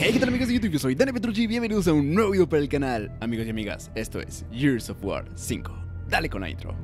Hey, ¿qué tal amigos de YouTube? Yo soy Dani Petrucci y bienvenidos a un nuevo video para el canal. Amigos y amigas, esto es Gears of War 5. Dale con la intro.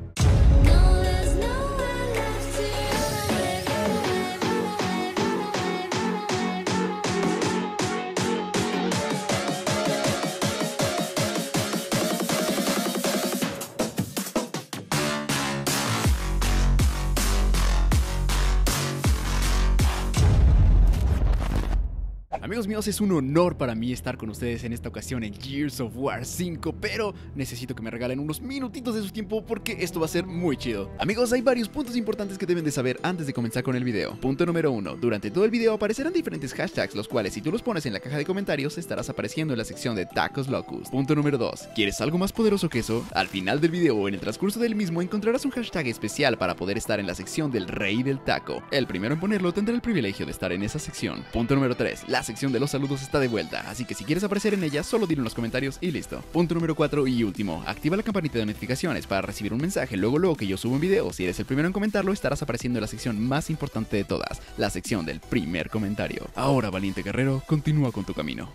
Amigos míos, es un honor para mí estar con ustedes en esta ocasión en Gears of War 5, pero necesito que me regalen unos minutitos de su tiempo porque esto va a ser muy chido. Amigos, hay varios puntos importantes que deben de saber antes de comenzar con el video. Punto número 1. Durante todo el video aparecerán diferentes hashtags, los cuales si tú los pones en la caja de comentarios estarás apareciendo en la sección de Tacos Locus. Punto número 2. ¿Quieres algo más poderoso que eso? Al final del video o en el transcurso del mismo encontrarás un hashtag especial para poder estar en la sección del Rey del Taco. El primero en ponerlo tendrá el privilegio de estar en esa sección. Punto número 3. La sección de los saludos está de vuelta, así que si quieres aparecer en ella, solo dilo en los comentarios y listo. Punto número 4 y último, activa la campanita de notificaciones para recibir un mensaje luego que yo subo un video. Si eres el primero en comentarlo, estarás apareciendo en la sección más importante de todas, la sección del primer comentario. Ahora, valiente guerrero, continúa con tu camino.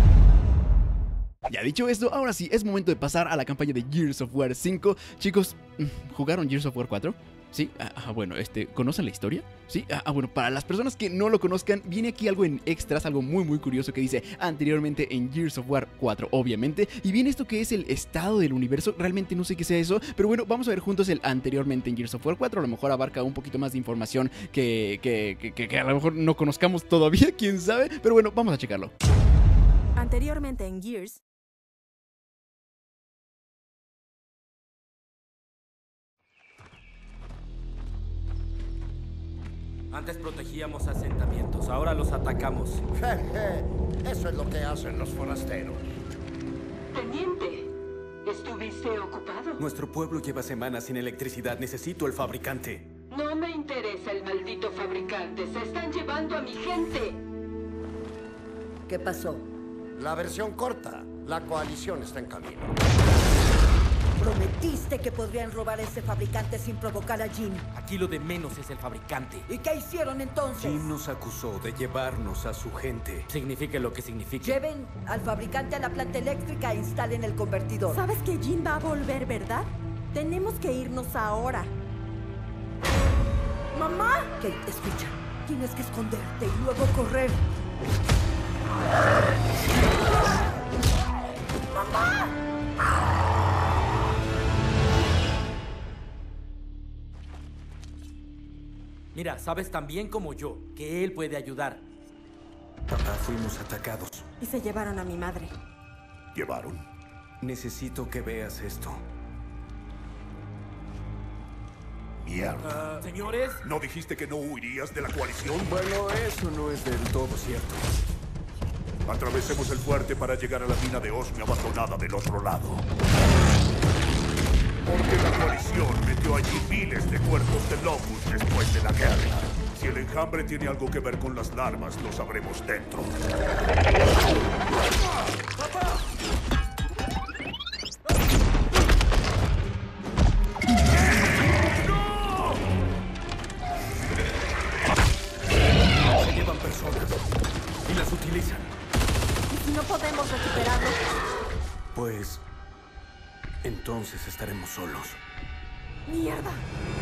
Ya dicho esto, ahora sí, es momento de pasar a la campaña de Gears of War 5. Chicos, ¿jugaron Gears of War 4? Sí, bueno, ¿conocen la historia? Sí, bueno, para las personas que no lo conozcan, viene aquí algo en extras, algo muy curioso que dice anteriormente en Gears of War 4, obviamente. Y viene esto que es el estado del universo, realmente no sé qué sea eso, pero bueno, vamos a ver juntos el anteriormente en Gears of War 4. A lo mejor abarca un poquito más de información que a lo mejor no conozcamos todavía, quién sabe, pero bueno, vamos a checarlo. Anteriormente en Gears. Antes protegíamos asentamientos, ahora los atacamos. Eso es lo que hacen los forasteros. Teniente, ¿estuviste ocupado? Nuestro pueblo lleva semanas sin electricidad. Necesito el fabricante. No me interesa el maldito fabricante. Se están llevando a mi gente. ¿Qué pasó? La versión corta. La coalición está en camino. Prometiste que podrían robar a ese fabricante sin provocar a Jim. Aquí lo de menos es el fabricante. ¿Y qué hicieron entonces? Jim nos acusó de llevarnos a su gente. Signifique lo que signifique. Lleven al fabricante a la planta eléctrica e instalen el convertidor. ¿Sabes que Jin va a volver, verdad? Tenemos que irnos ahora. ¡Mamá! Kate, escucha. Tienes que esconderte y luego correr. ¡Mamá! Mira, sabes tan bien como yo que él puede ayudar. Papá, fuimos atacados. Y se llevaron a mi madre. ¿Llevaron? Necesito que veas esto. Mierda. Señores. ¿No dijiste que no huirías de la coalición? Bueno, eso no es del todo cierto. Atravesemos el fuerte para llegar a la mina de Osmio abandonada del otro lado. Porque la coalición metió allí miles de cuerpos de Locus después de la guerra. Si el enjambre tiene algo que ver con las larvas, lo sabremos dentro. ¡Papá! ¡No! Se llevan personas y las utilizan. ¿Y si no podemos recuperarlo? Pues entonces estaremos solos. ¡Mierda!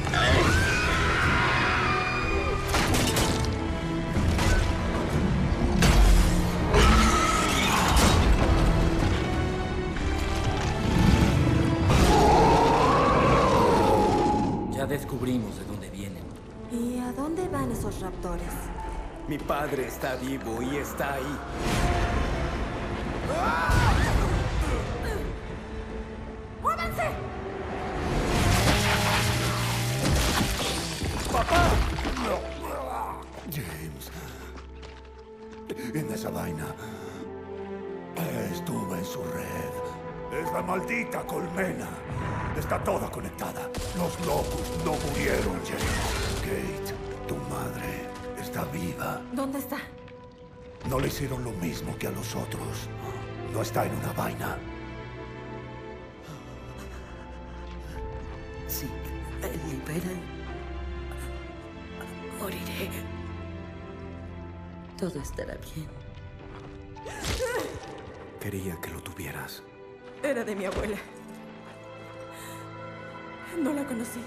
Ya descubrimos de dónde vienen. ¿Y a dónde van esos raptores? Mi padre está vivo y está ahí. ¡Muévanse! ¡Papá! James. En esa vaina. Estuve en su red. Es la maldita colmena. Está toda conectada. Los Locus no murieron, James. Kate, tu madre está viva. ¿Dónde está? No le hicieron lo mismo que a los otros. No está en una vaina. Si me liberan, moriré. Todo estará bien. Quería que lo tuvieras. Era de mi abuela. No la conocí.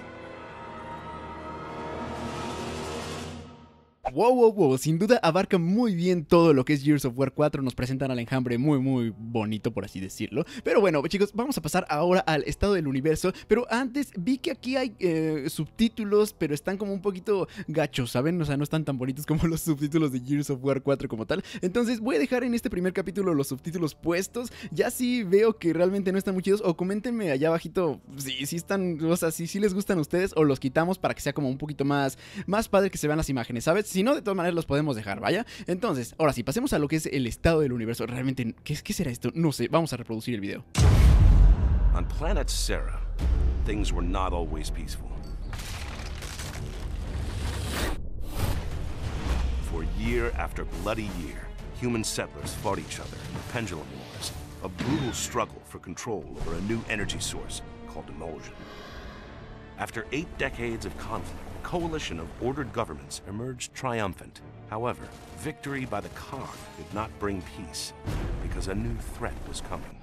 Wow, sin duda abarca muy bien todo lo que es Gears of War 4, nos presentan al enjambre muy bonito, por así decirlo. Pero bueno, chicos, vamos a pasar ahora al estado del universo, pero antes vi que aquí hay subtítulos, pero están como un poquito gachos, ¿saben? O sea, no están tan bonitos como los subtítulos de Gears of War 4 como tal. Entonces voy a dejar en este primer capítulo los subtítulos puestos, ya si veo que realmente no están muy chidos, o coméntenme allá abajito si están, o sea, si les gustan a ustedes, o los quitamos para que sea como un poquito más padre que se vean las imágenes, ¿sabes? Si no, de todas maneras los podemos dejar, ¿vaya? Entonces, ahora sí, pasemos a lo que es el estado del universo. Realmente, ¿qué será esto? No sé, vamos a reproducir el video. On planet Sera, things were not always peaceful. For year after bloody year, human settlers fought each other in the Pendulum Wars, a brutal struggle for control over a new energy source called Emulsion. After 8 decades of conflict, a coalition of ordered governments emerged triumphant. However, victory by the Khan did not bring peace, because a new threat was coming.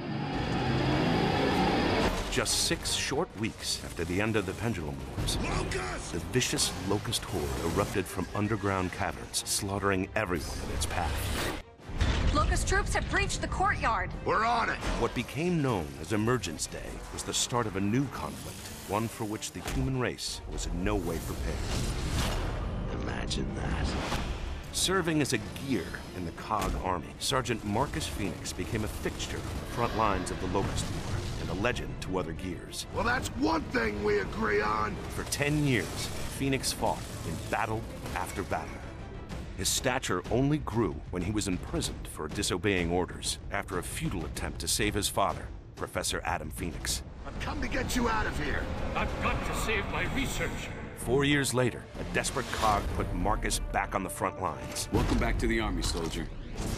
Just 6 short weeks after the end of the Pendulum Wars, the vicious Locust Horde erupted from underground caverns, slaughtering everyone in its path. Locust troops have breached the courtyard. We're on it! What became known as Emergence Day was the start of a new conflict, one for which the human race was in no way prepared. Imagine that. Serving as a gear in the COG army, Sergeant Marcus Phoenix became a fixture on the front lines of the Locust War and a legend to other gears. Well, that's one thing we agree on. For 10 years, Phoenix fought in battle after battle. His stature only grew when he was imprisoned for disobeying orders after a futile attempt to save his father, Professor Adam Phoenix. I've come to get you out of here. I've got to save my research. 4 years later, a desperate COG put Marcus back on the front lines. Welcome back to the army, soldier.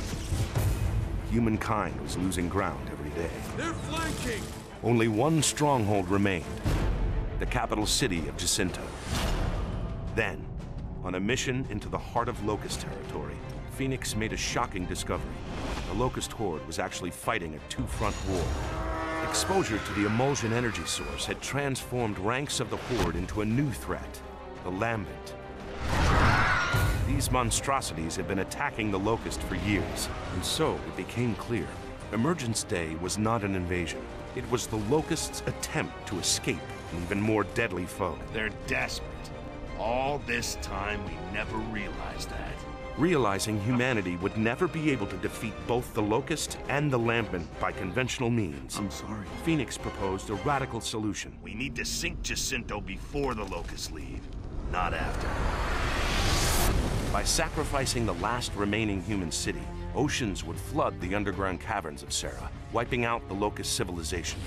Humankind was losing ground every day. They're flanking! Only one stronghold remained, the capital city of Jacinto. Then, on a mission into the heart of Locust territory, Phoenix made a shocking discovery. The Locust Horde was actually fighting a two-front war. Exposure to the Emulsion energy source had transformed ranks of the Horde into a new threat, the Lambent. These monstrosities had been attacking the Locust for years, and so it became clear. Emergence Day was not an invasion. It was the Locust's attempt to escape an even more deadly foe. They're desperate. All this time, we never realized that. Realizing humanity would never be able to defeat both the Locust and the Lambent by conventional means, I'm sorry. Phoenix proposed a radical solution. We need to sink Jacinto before the Locusts leave, not after. By sacrificing the last remaining human city, oceans would flood the underground caverns of Sera, wiping out the Locust civilization.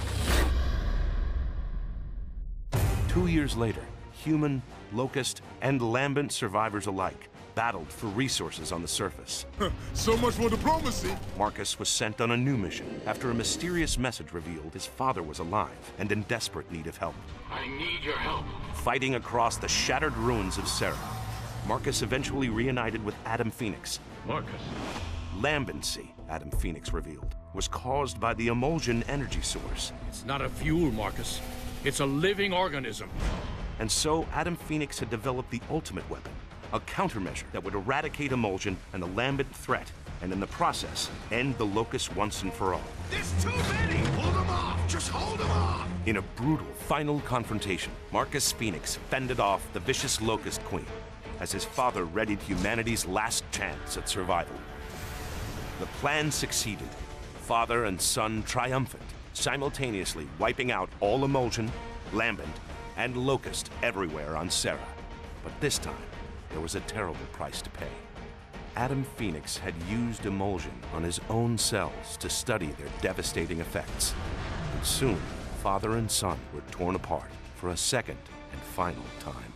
2 years later, human, Locust, and Lambent survivors alike battled for resources on the surface. So much for diplomacy! Marcus was sent on a new mission after a mysterious message revealed his father was alive and in desperate need of help. I need your help. Fighting across the shattered ruins of Sera, Marcus eventually reunited with Adam Phoenix. Marcus. Lambency, Adam Phoenix revealed, was caused by the Emulsion energy source. It's not a fuel, Marcus. It's a living organism. And so Adam Phoenix had developed the ultimate weapon, a countermeasure that would eradicate Emulsion and the Lambent threat, and in the process, end the Locust once and for all. There's too many! Hold them off! Just hold them off! In a brutal final confrontation, Marcus Phoenix fended off the vicious Locust Queen, as his father readied humanity's last chance at survival. The plan succeeded, father and son triumphant, simultaneously wiping out all Emulsion, Lambent, and Locust everywhere on Sera. But this time, there was a terrible price to pay. Adam Phoenix had used Emulsion on his own cells to study their devastating effects. And soon, father and son were torn apart for a second and final time.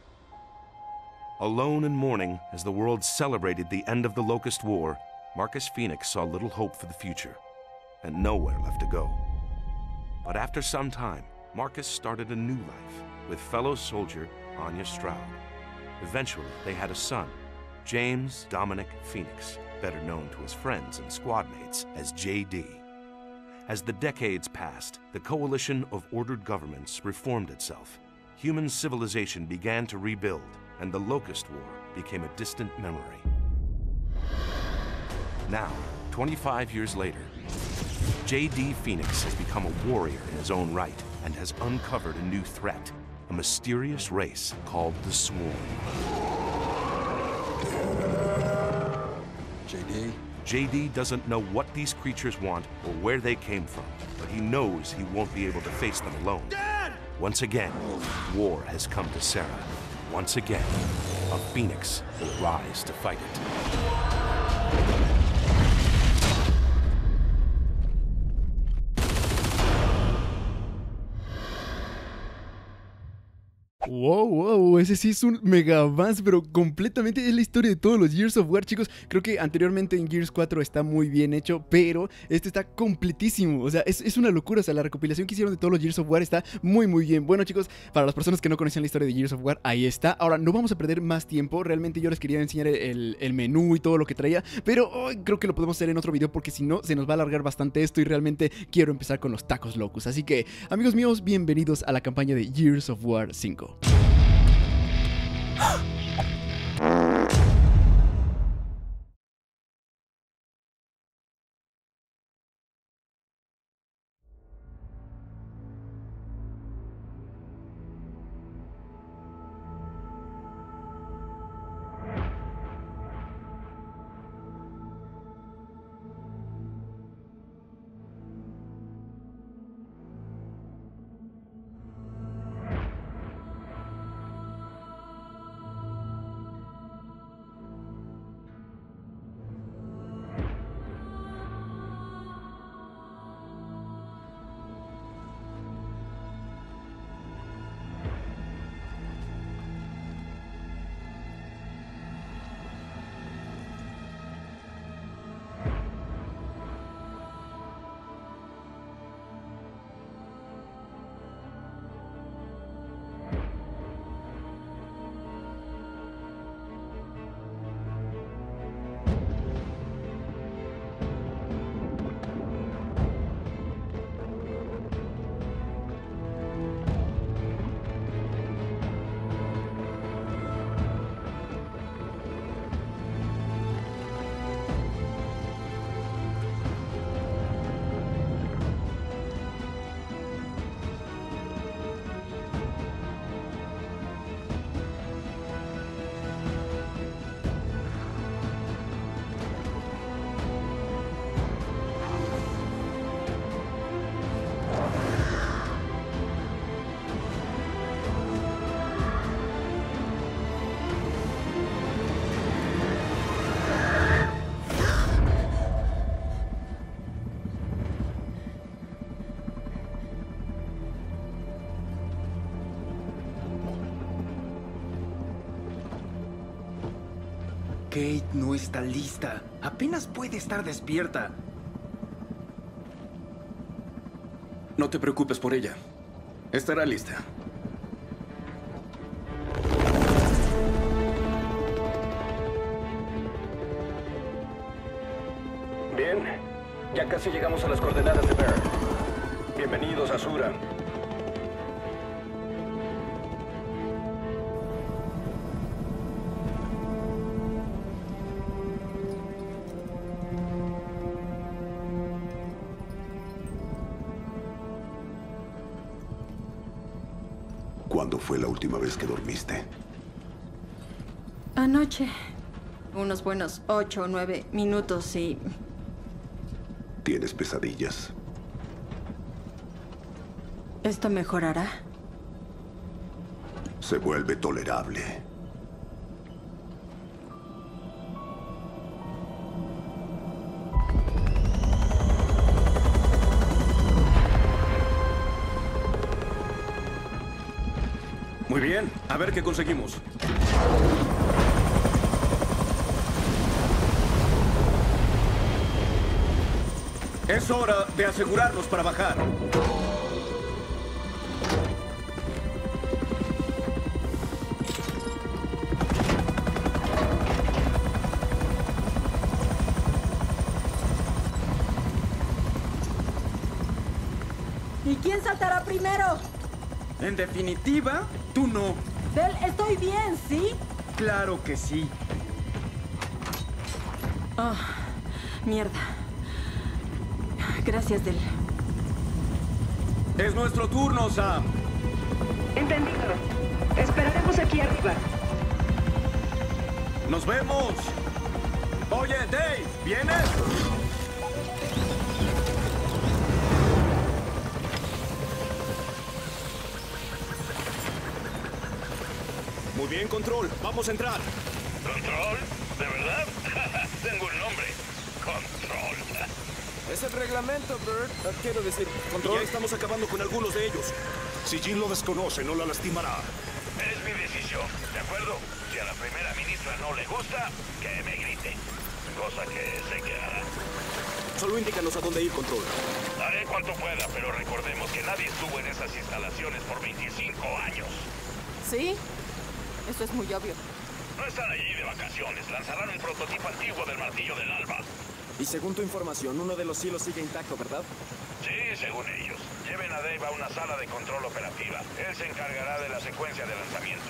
Alone in mourning as the world celebrated the end of the Locust War, Marcus Phoenix saw little hope for the future and nowhere left to go. But after some time, Marcus started a new life with fellow soldier Anya Stroud. Eventually, they had a son, James Dominic Phoenix, better known to his friends and squad mates as JD. As the decades passed, the coalition of ordered governments reformed itself. Human civilization began to rebuild, and the Locust War became a distant memory. Now, 25 years later, JD Phoenix has become a warrior in his own right and has uncovered a new threat, a mysterious race called the Swarm. JD doesn't know what these creatures want or where they came from, but he knows he won't be able to face them alone. Dad! Once again, war has come to Sarah. Once again, a Phoenix will rise to fight it. Wow, ese sí es un mega avance, pero completamente es la historia de todos los Gears of War, chicos. Creo que anteriormente en Gears 4 está muy bien hecho, pero este está completísimo. O sea, es una locura. O sea, la recopilación que hicieron de todos los Gears of War está muy bien. Bueno, chicos, para las personas que no conocían la historia de Gears of War, ahí está. Ahora, no vamos a perder más tiempo. Realmente yo les quería enseñar el menú y todo lo que traía, pero creo que lo podemos hacer en otro video porque si no, se nos va a alargar bastante esto y realmente quiero empezar con los tacos locos. Así que, amigos míos, bienvenidos a la campaña de Gears of War 5. Kate no está lista. Apenas puede estar despierta. No te preocupes por ella. Estará lista. Bien. Ya casi llegamos a las coordenadas de Bear. Bienvenidos a Sura. ¿Cuándo fue la última vez que dormiste? Anoche. Unos buenos 8 o 9 minutos y... ¿Tienes pesadillas? ¿Esto mejorará? Se vuelve tolerable. Muy bien, a ver qué conseguimos. Es hora de asegurarnos para bajar. ¿Y quién saltará primero? En definitiva, tú no. Del, estoy bien, ¿sí? Claro que sí. Oh, mierda. Gracias, Del. Es nuestro turno, Sam. Entendido. Esperaremos aquí arriba. ¡Nos vemos! Oye, Dave, ¿vienes? Muy bien, Control. Vamos a entrar. ¿Control? ¿De verdad? Tengo un nombre. Control. Es el reglamento, Bird. Quiero decir, Control. Ya estamos acabando con algunos de ellos. Si Jean lo desconoce, no la lastimará. Es mi decisión, ¿de acuerdo? Si a la primera ministra no le gusta, que me grite. Cosa que sé que hará. Solo indícanos a dónde ir, Control. Haré cuanto pueda, pero recordemos que nadie estuvo en esas instalaciones por 25 años. ¿Sí? Eso es muy obvio. No están allí de vacaciones. Lanzarán un prototipo antiguo del martillo del alba. Y según tu información, uno de los cielos sigue intacto, ¿verdad? Sí, según ellos. Lleven a Dave a una sala de control operativa. Él se encargará de la secuencia de lanzamiento.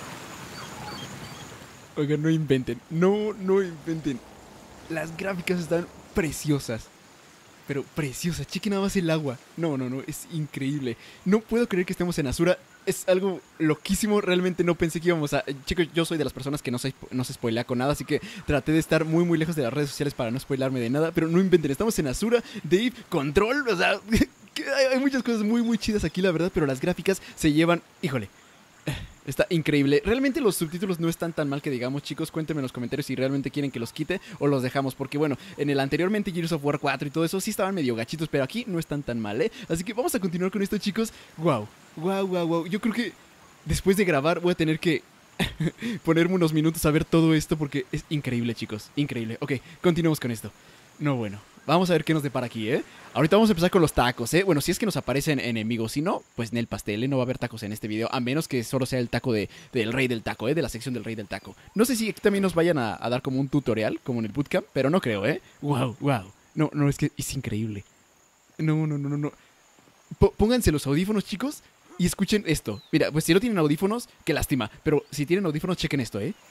Oigan, no inventen. No inventen. Las gráficas están preciosas. Pero preciosas. Chequen nada más el agua. No. Es increíble. No puedo creer que estemos en Azura. Es algo loquísimo. Realmente no pensé que íbamos a... Chicos, yo soy de las personas que no se spoilea con nada. Así que traté de estar muy lejos de las redes sociales para no spoilarme de nada. Pero no inventen. Estamos en Azura. Dave, Control. O sea... Hay muchas cosas muy chidas aquí, la verdad. Pero las gráficas se llevan... Híjole. Está increíble. Realmente los subtítulos no están tan mal que digamos, chicos. Cuéntenme en los comentarios si realmente quieren que los quite o los dejamos. Porque bueno, en el anteriormente Gears of War 4 y todo eso sí estaban medio gachitos, pero aquí no están tan mal, ¿eh? Así que vamos a continuar con esto, chicos. Wow. Yo creo que después de grabar voy a tener que ponerme unos minutos a ver todo esto porque es increíble, chicos. Increíble. Ok, continuemos con esto. No, bueno. Vamos a ver qué nos depara aquí, ¿eh? Ahorita vamos a empezar con los tacos, ¿eh? Bueno, si es que nos aparecen enemigos. Si no, pues en el pastel, ¿eh? No va a haber tacos en este video. A menos que solo sea el taco del rey del taco, ¿eh? De la sección del rey del taco. No sé si aquí también nos vayan a dar como un tutorial, como en el bootcamp. Pero no creo, ¿eh? Wow. No, es que es increíble. No. Pónganse los audífonos, chicos. Y escuchen esto. Mira, pues si no tienen audífonos, qué lástima. Pero si tienen audífonos, chequen esto, ¿eh?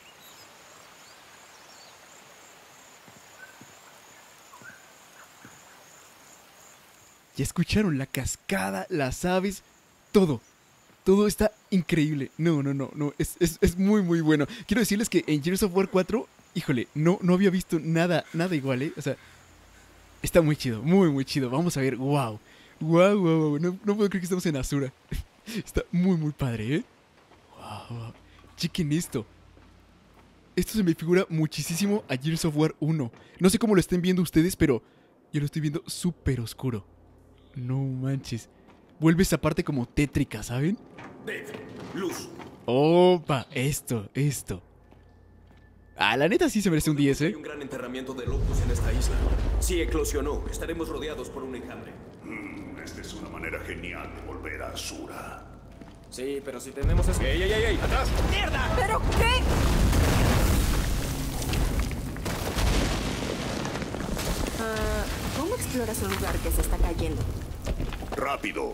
Ya escucharon la cascada, las aves, todo. Todo está increíble. No. Es muy bueno. Quiero decirles que en Gears of War 4, híjole, no había visto nada igual, ¿eh? O sea, está muy chido, muy chido. Vamos a ver, wow. No puedo creer que estamos en Azura. Está muy padre, ¿eh? Wow. Chequen esto. Esto se me figura muchísimo a Gears of War 1. No sé cómo lo estén viendo ustedes, pero yo lo estoy viendo súper oscuro. No manches. Vuelve esa parte como tétrica, ¿saben? Dave, luz. Opa, esto. Ah, la neta sí se merece un 10, ¿eh? Hay un gran enterramiento de locos en esta isla. Si eclosionó, estaremos rodeados por un enjambre. Esta es una manera genial de volver a Azura. Sí, pero si tenemos... ¡Ey! ¡Atrás! ¡Mierda! ¿Pero qué? ¿Cómo exploras un lugar que se está cayendo? Rápido.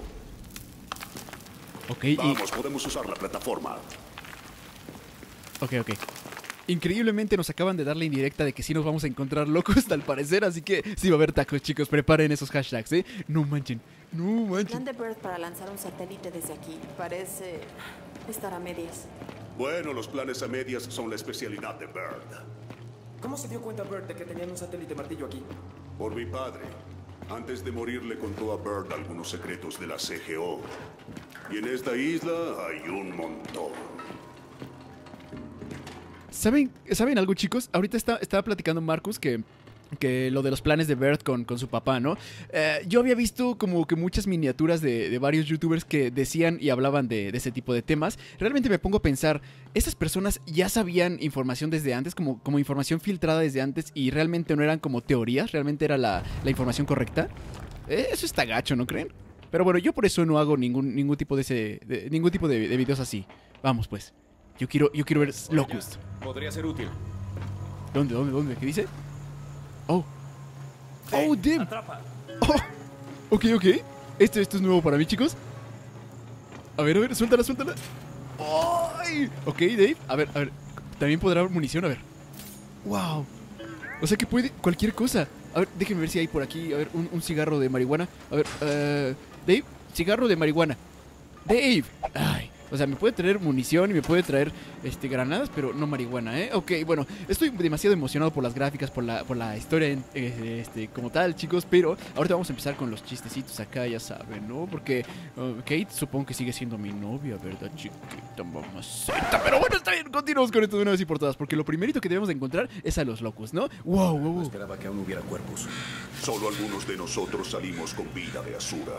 Ok, Vamos, podemos usar la plataforma. Ok. Increíblemente nos acaban de dar la indirecta de que sí nos vamos a encontrar locos al parecer, así que sí va a haber tacos, chicos. Preparen esos hashtags, ¿eh? No manchen. Plan de Bird para lanzar un satélite desde aquí. Parece estar a medias. Bueno, los planes a medias son la especialidad de Bird. ¿Cómo se dio cuenta Bird de que tenían un satélite martillo aquí? Por mi padre. Antes de morir le contó a Bird algunos secretos de la CGO. Y en esta isla hay un montón. ¿Saben algo, chicos? Ahorita estaba platicando Marcus que lo de los planes de Bird con su papá, ¿no? Yo había visto como que muchas miniaturas de varios youtubers que decían y hablaban de ese tipo de temas. Realmente me pongo a pensar, ¿esas personas ya sabían información desde antes, como información filtrada desde antes y realmente no eran como teorías? ¿Realmente era la información correcta? Eso está gacho, ¿no creen? Pero bueno, yo por eso no hago ningún tipo de videos así. Vamos pues. Yo quiero ver Locust. Podría ser útil. ¿Dónde? ¿Qué dice? Oh, damn. Atrapa. Oh, ok. Esto es nuevo para mí, chicos. A ver, suéltala. ¡Ay! Ok, Dave, a ver. También podrá haber munición, a ver. ¡Wow! O sea que puede cualquier cosa. A ver, déjenme ver si hay por aquí. A ver, un cigarro de marihuana. A ver, Dave, cigarro de marihuana. Dave. Ay. O sea, me puede traer munición y me puede traer granadas, pero no marihuana, ¿eh? Ok, bueno, estoy demasiado emocionado por las gráficas, por la historia como tal, chicos. Pero ahorita vamos a empezar con los chistecitos acá, ya saben, ¿no? Porque Kate supongo que sigue siendo mi novia, ¿verdad, chiquita mamacita? Pero bueno, está bien, continuamos con esto de una vez y por todas. Porque lo primerito que debemos de encontrar es a los locos, ¿no? ¡Wow! No esperaba que aún hubiera cuerpos. Solo algunos de nosotros salimos con vida de Asura.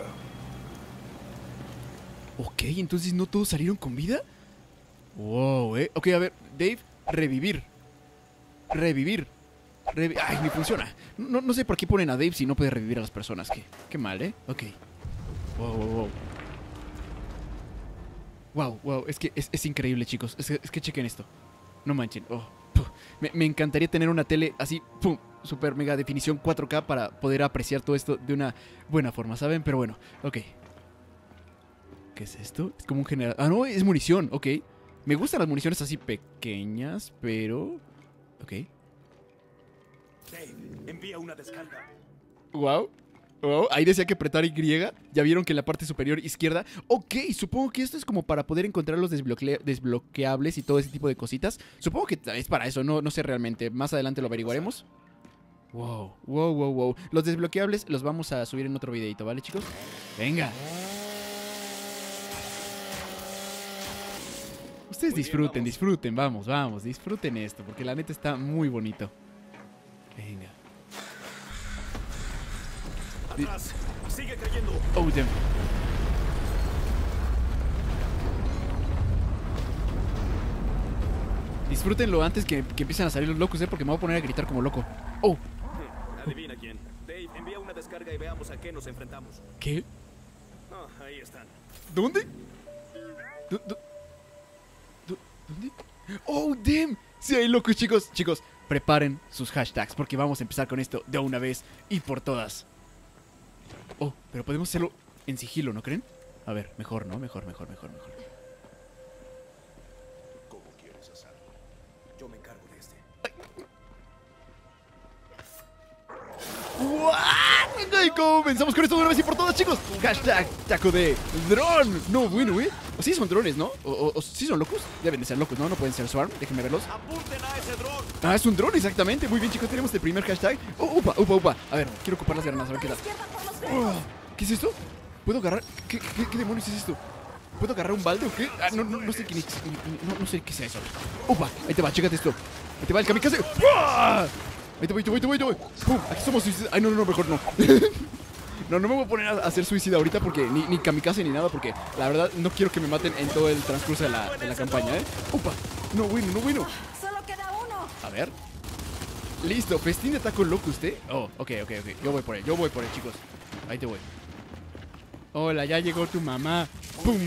Ok, entonces no todos salieron con vida. Wow, Ok, a ver, Dave, revivir. Ay, ni funciona. No sé por qué ponen a Dave si no puede revivir a las personas. Qué mal, Ok. Wow, es que es increíble, chicos. Es que chequen esto. No manchen. Me encantaría tener una tele así, pum, super mega definición 4K para poder apreciar todo esto de una buena forma, ¿saben? Pero bueno, ok. ¿Qué es esto? Es como un generador. Ah, no, es munición, ok. Me gustan las municiones así pequeñas, pero... Ok. Dave, envía una descarga. Wow. Ahí decía que apretar Y. Ya vieron que en la parte superior izquierda. Ok, supongo que esto es como para poder encontrar los desbloqueables y todo ese tipo de cositas. Supongo que es para eso, no sé realmente. Más adelante lo averiguaremos. Wow. Los desbloqueables los vamos a subir en otro videito, ¿vale, chicos? Venga. Ustedes disfruten, vamos, disfruten esto, porque la neta está muy bonito. Venga. Atrás, sigue cayendo. Oh, damn. Disfrútenlo antes que empiecen a salir los locos, porque me voy a poner a gritar como loco. Oh. Adivina quién. Dave, envía una descarga y veamos a qué nos enfrentamos. ¿Qué? Ahí están. ¿Dónde? ¿Dónde? ¡Oh, damn! Sí, hay locos, chicos. Chicos, preparen sus hashtags porque vamos a empezar con esto de una vez y por todas. Oh, pero podemos hacerlo en sigilo, ¿no creen? A ver, mejor, ¿no? Mejor. ¿Cómo quieres hacerlo? Yo me encargo de este. Y comenzamos con esto de una vez y por todas, chicos. Hashtag taco de dron. No, bueno, O sí son drones, ¿no? O sí son locos. Deben de ser locos, ¿no? No pueden ser Swarm. Déjenme verlos. ¡Apunten a ese dron! Ah, es un dron, exactamente. Muy bien, chicos. Tenemos el primer hashtag. Upa. A ver, quiero ocupar las granadas. A ver qué da. ¿Qué es esto? ¿Puedo agarrar? ¿Qué demonios es esto? ¿Puedo agarrar un balde o qué? Ah, no sé qué no sé qué sea eso. Upa, ahí te va, chécate esto. Ahí te va el kamikaze. Ahí te voy. ¡Pum! Aquí somos suicidas. Ay, no, mejor no. No me voy a poner a hacer suicida ahorita porque ni kamikaze ni nada, porque la verdad no quiero que me maten en todo el transcurso de la campaña, Upa. No bueno. Solo queda uno. A ver. Listo, festín de taco loco usted. Oh, ok. Yo voy por él, chicos. Ahí te voy. Hola, ya llegó tu mamá. ¡Pum!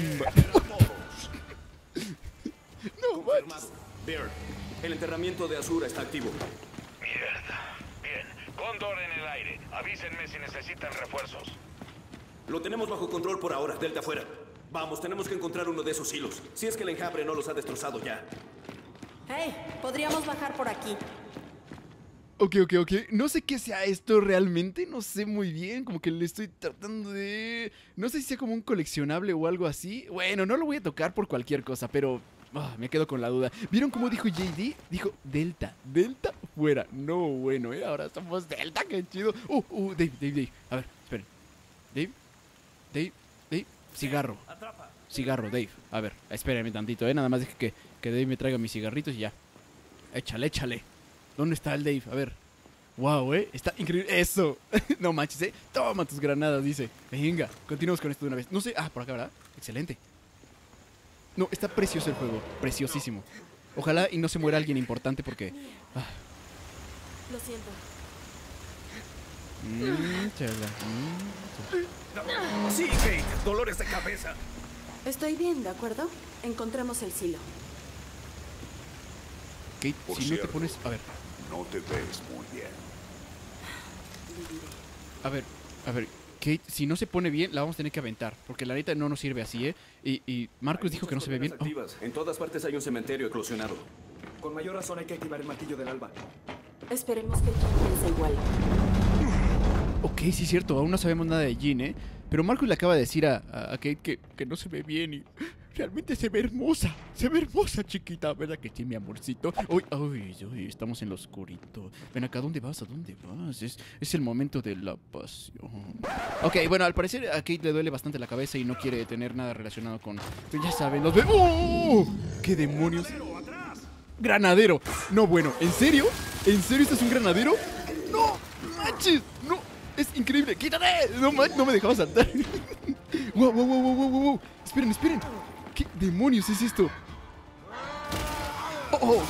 No manches. Bear, el enterramiento de Asura está activo. Mierda. Bien. Cóndor en el aire. Avísenme si necesitan refuerzos. Lo tenemos bajo control por ahora. Delta afuera. Vamos, tenemos que encontrar uno de esos hilos. Si es que el enjambre no los ha destrozado ya. Hey, podríamos bajar por aquí. Ok. No sé qué sea esto realmente. No sé muy bien. Como que le estoy tratando de... No sé si sea como un coleccionable o algo así. Bueno, no lo voy a tocar por cualquier cosa, pero... me quedo con la duda. ¿Vieron cómo dijo JD? Dijo Delta fuera. No, bueno, ahora somos Delta, qué chido. Dave. A ver, esperen. Dave. Cigarro, Dave. A ver, espérenme tantito, nada más deje que Dave me traiga mis cigarritos y ya. Échale. ¿Dónde está el Dave? A ver. Wow, está increíble. Eso. No manches, Toma tus granadas, dice. Venga, continuamos con esto de una vez. No sé. Por acá, ¿verdad? Excelente. No, está precioso el juego. Preciosísimo. Ojalá y no se muera alguien importante porque... Lo siento. Sí, Kate. Dolores de cabeza. Estoy bien, ¿de acuerdo? Encontremos el silo. Kate, si no te pones... A ver. No te ves muy bien. A ver. Kate, si no se pone bien, la vamos a tener que aventar. Porque la neta no nos sirve así, ¿eh? Y Marcus dijo que no se ve bien. En todas partes hay un cementerio eclosionado. Con mayor razón hay que activar el martillo del alba. Esperemos que Jean piense igual. Ok, sí es cierto, aún no sabemos nada de Jean, ¿eh? Pero Marcus le acaba de decir a Kate que no se ve bien y realmente se ve hermosa. Se ve hermosa, chiquita, ¿verdad que sí, mi amorcito? Uy, estamos en lo oscurito. Ven acá, ¿dónde vas? ¿A dónde vas? Es el momento de la pasión. Ok, bueno, al parecer a Kate le duele bastante la cabeza y no quiere tener nada relacionado con... Ya saben, los ve... ¡Oh! ¡Qué demonios! ¡Granadero! No, bueno, ¿en serio? ¿En serio este es un granadero? ¡No! ¡Manches! ¡No! ¡Es increíble! ¡Quítate! No me dejaba saltar. ¡Wow! Esperen. ¿Qué demonios es esto? ¡Oh!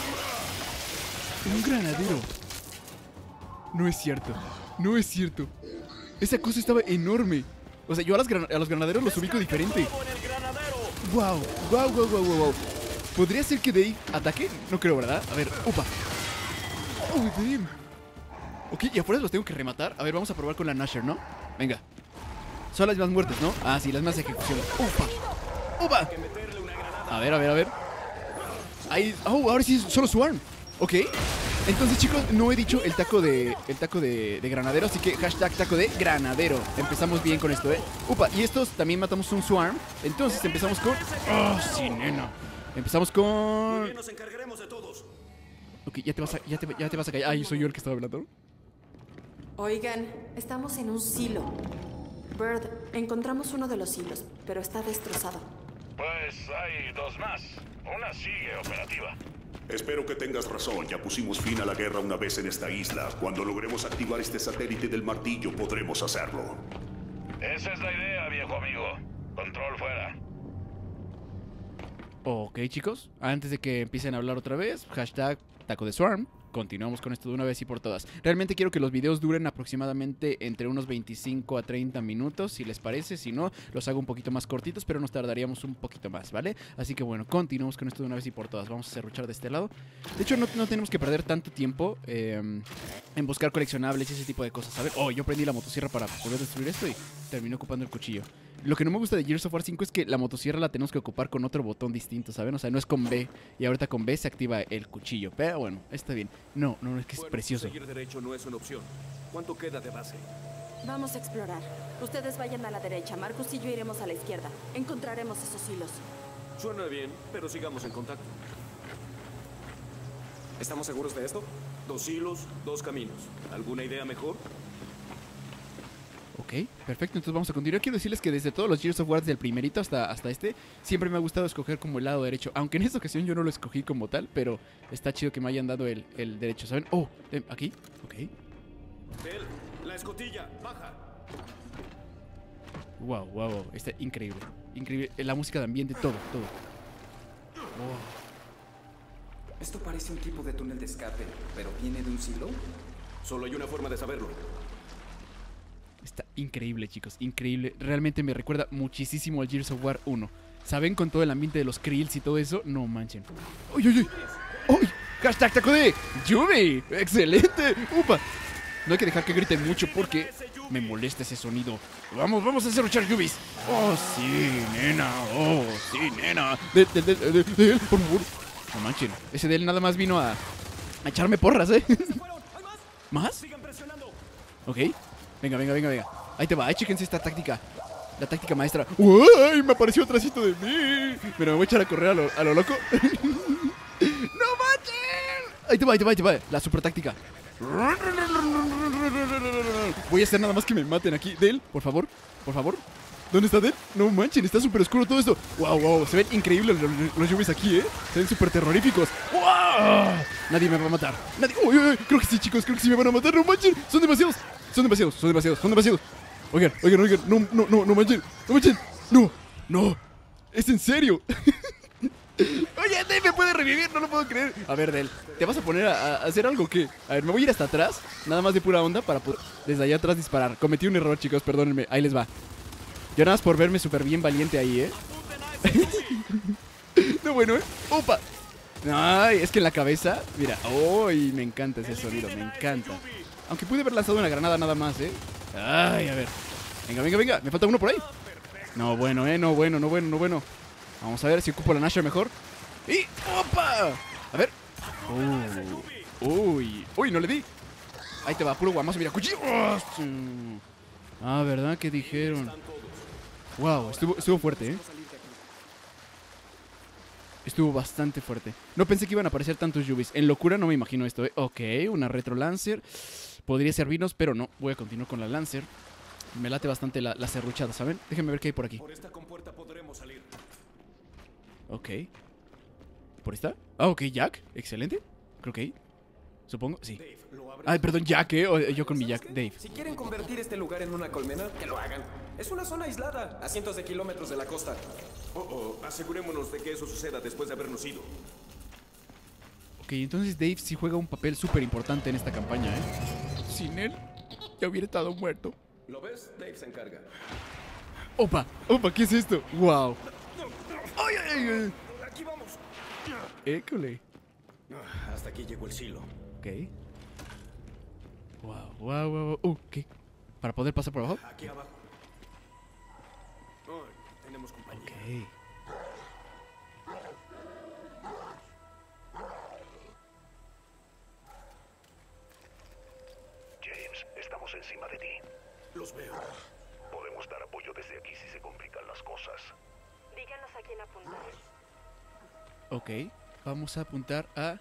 Un granadero. No es cierto. Esa cosa estaba enorme. O sea, yo a los granaderos los ubico diferente. ¡Wow! ¿Podría ser que de ahí ataque? No creo, ¿verdad? A ver, ¡opa! ¡Oh, damn! Ok, y afuera los tengo que rematar. A ver, vamos a probar con la Nasher, ¿no? Venga. Son las más muertes, ¿no? Ah, sí, las más ejecuciones. ¡Upa! A ver. Ahí. Oh, ahora sí, solo Swarm. Ok. Entonces, chicos, no he dicho el taco de granadero, así que hashtag taco de granadero. Empezamos bien con esto, ¿eh? Upa, y estos también matamos un Swarm. Entonces empezamos con... ¡Oh, sí, nena! Empezamos con... Muy bien, nos encargaremos de todos. Ok, ya te vas a callar. Ay, soy yo el que estaba hablando. Oigan, estamos en un silo. Bird, encontramos uno de los silos, pero está destrozado. Pues hay dos más. Una sigue operativa. Espero que tengas razón. Ya pusimos fin a la guerra una vez en esta isla. Cuando logremos activar este satélite del martillo, podremos hacerlo. Esa es la idea, viejo amigo. Control fuera. Ok, chicos, antes de que empiecen a hablar otra vez, hashtag taco de Swarm. Continuamos con esto de una vez y por todas. Realmente quiero que los videos duren aproximadamente entre unos 25 a 30 minutos, si les parece. Si no, los hago un poquito más cortitos, pero nos tardaríamos un poquito más, ¿vale? Así que bueno, continuamos con esto de una vez y por todas. Vamos a serruchar de este lado. De hecho, no tenemos que perder tanto tiempo en buscar coleccionables y ese tipo de cosas, ¿sabes? Oh, yo prendí la motosierra para poder destruir esto y terminé ocupando el cuchillo. Lo que no me gusta de Gears of War 5 es que la motosierra la tenemos que ocupar con otro botón distinto, ¿saben? O sea, no es con B. Y ahorita con B se activa el cuchillo. Pero bueno, está bien. No, es que es precioso. Seguir derecho no es una opción. ¿Cuánto queda de base? Vamos a explorar. Ustedes vayan a la derecha. Marcus y yo iremos a la izquierda. Encontraremos esos hilos. Suena bien, pero sigamos en contacto. ¿Estamos seguros de esto? 2 hilos, 2 caminos. ¿Alguna idea mejor? Ok, perfecto, entonces vamos a continuar. Quiero decirles que desde todos los Gears of War, desde el primerito hasta este, siempre me ha gustado escoger como el lado derecho. Aunque en esta ocasión yo no lo escogí como tal, pero está chido que me hayan dado el derecho, ¿saben? Oh, aquí, ok. La escotilla, baja. Wow, está increíble. Increíble, la música de ambiente, todo. Wow. Esto parece un tipo de túnel de escape, pero ¿viene de un silo? Solo hay una forma de saberlo. Está increíble, chicos, increíble. Realmente me recuerda muchísimo al Gears of War 1. ¿Saben? Con todo el ambiente de los Krills y todo eso. No manchen. ¡Uy! ¡Hashtag taco de Yubi! ¡Excelente! ¡Upa! No hay que dejar que griten mucho porque me molesta ese sonido. Vamos a hacer luchar Yubis. ¡Oh, sí, nena! ¡Oh, sí, nena! De él, por favor. No manchen. Ese de él nada más vino a echarme porras, ¿eh? ¿Más? Ok. Venga. Ahí te va, chéquense esta táctica. La táctica maestra. ¡Uy! Me apareció atrásito de mí. Pero me voy a echar a correr a lo loco. ¡No manchen! Ahí te va. La super táctica. Voy a hacer nada más que me maten aquí. Del, por favor. ¿Dónde está Del? No manchen, está súper oscuro todo esto. Wow, se ven increíbles los Yubis aquí, ¿eh? Se ven súper terroríficos. ¡Wow! Nadie me va a matar. Uy, creo que sí, chicos, creo que sí me van a matar. No manchen, son demasiados. Oigan, no manchen. No, es en serio. Oye, Dave me puede revivir, no lo puedo creer. A ver, Del, ¿te vas a poner a hacer algo o qué? A ver, me voy a ir hasta atrás, nada más de pura onda, para poder desde allá atrás disparar. Cometí un error, chicos, perdónenme, ahí les va. Yo nada más por verme súper bien valiente ahí, ¿eh? No, bueno, ¿eh? ¡Opa! Ay, es que en la cabeza, mira, ¡ay! Me encanta ese sonido, me encanta. Aunque pude haber lanzado una granada nada más, ¿eh? Ay, a ver. Venga, venga, venga. Me falta uno por ahí. No, bueno, no bueno, no bueno, no bueno. Vamos a ver si ocupo la Nashor mejor. ¡Y! ¡Opa! A ver. Uy, no le di. Ahí te va, puro guamazo, mira, cuchillo. Ah, ¿verdad? ¿Qué dijeron? Wow, estuvo fuerte, ¿eh? Estuvo bastante fuerte. No pensé que iban a aparecer tantos Yubis. En locura no me imagino esto, ¿eh? Ok, una Retro Lancer. Podría servirnos, pero no. Voy a continuar con la Lancer. Me late bastante la serruchada, ¿saben? Déjenme ver qué hay por aquí. Por esta compuerta podremos salir. Ok. ¿Por esta? Ah, ok, Jack. Excelente. Creo que ahí. Supongo, sí. Ay, perdón, Jack, yo con mi Jack, Dave. Si quieren convertir este lugar en una colmena, que lo hagan. Es una zona aislada, a cientos de kilómetros de la costa. Asegurémonos de que eso suceda después de habernos ido. Ok, entonces Dave sí juega un papel súper importante en esta campaña, ¿eh? Sin él, ya hubiera estado muerto. ¿Lo ves? Dave se encarga. Opa, ¿qué es esto? Wow. ¡Ay, ay, ay! Aquí vamos. École. Hasta aquí llegó el silo. Ok. Wow. ¿Qué? ¿Para poder pasar por abajo? Aquí abajo. Tenemos compañía. Ok. James, estamos encima de ti. Los veo. Podemos dar apoyo desde aquí si se complican las cosas. Díganos a quién apuntar. Ok. Vamos a apuntar a...